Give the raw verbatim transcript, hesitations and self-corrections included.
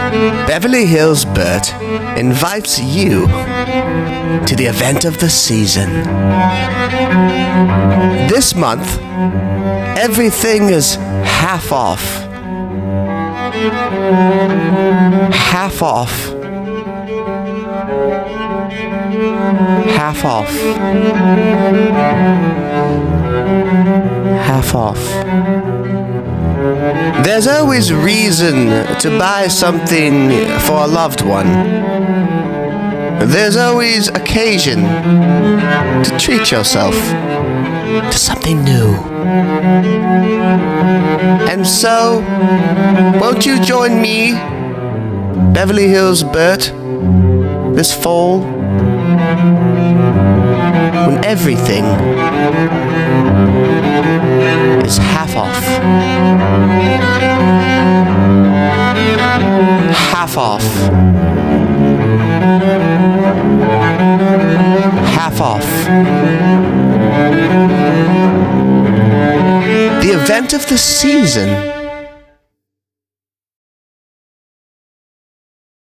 Beverly Hills Bert invites you to the event of the season. This month, everything is half off. Half off. Half off. Half off. There's always reason to buy something for a loved one. There's always occasion to treat yourself to something new. And so, won't you join me, Beverly Hills Bert, this fall, when everything is half off. Half off. Half off. The event of the season